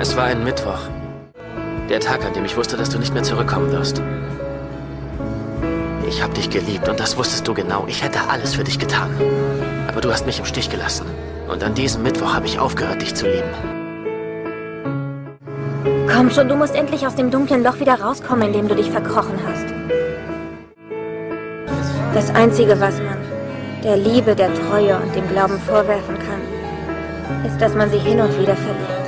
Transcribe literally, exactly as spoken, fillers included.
Es war ein Mittwoch. Der Tag, an dem ich wusste, dass du nicht mehr zurückkommen wirst. Ich habe dich geliebt und das wusstest du genau. Ich hätte alles für dich getan. Aber du hast mich im Stich gelassen. Und an diesem Mittwoch habe ich aufgehört, dich zu lieben. Komm schon, du musst endlich aus dem dunklen Loch wieder rauskommen, in dem du dich verkrochen hast. Das Einzige, was man der Liebe, der Treue und dem Glauben vorwerfen kann, ist, dass man sie hin und wieder verliert.